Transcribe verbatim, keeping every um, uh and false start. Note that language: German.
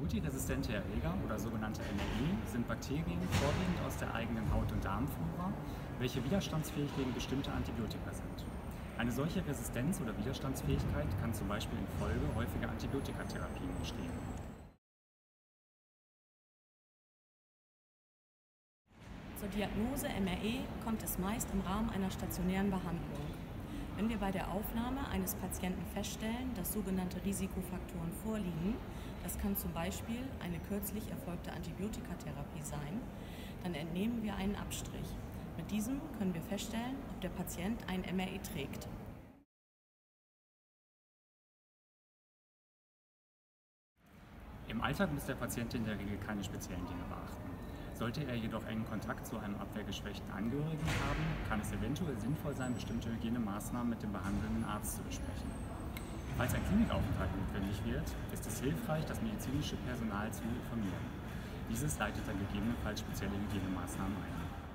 Multiresistente Erreger oder sogenannte M R E sind Bakterien vorwiegend aus der eigenen Haut- und Darmflora, welche widerstandsfähig gegen bestimmte Antibiotika sind. Eine solche Resistenz oder Widerstandsfähigkeit kann zum Beispiel infolge häufiger Antibiotikatherapien entstehen. Zur Diagnose M R E kommt es meist im Rahmen einer stationären Behandlung. Wenn wir bei der Aufnahme eines Patienten feststellen, dass sogenannte Risikofaktoren vorliegen, das kann zum Beispiel eine kürzlich erfolgte Antibiotikatherapie sein, dann entnehmen wir einen Abstrich. Mit diesem können wir feststellen, ob der Patient ein M R E trägt. Im Alltag muss der Patient in der Regel keine speziellen Dinge beachten. Sollte er jedoch engen Kontakt zu einem abwehrgeschwächten Angehörigen haben, kann es eventuell sinnvoll sein, bestimmte Hygienemaßnahmen mit dem behandelnden Arzt zu besprechen. Falls ein Klinikaufenthalt notwendig wird, ist es hilfreich, das medizinische Personal zu informieren. Dieses leitet dann gegebenenfalls spezielle Hygienemaßnahmen ein.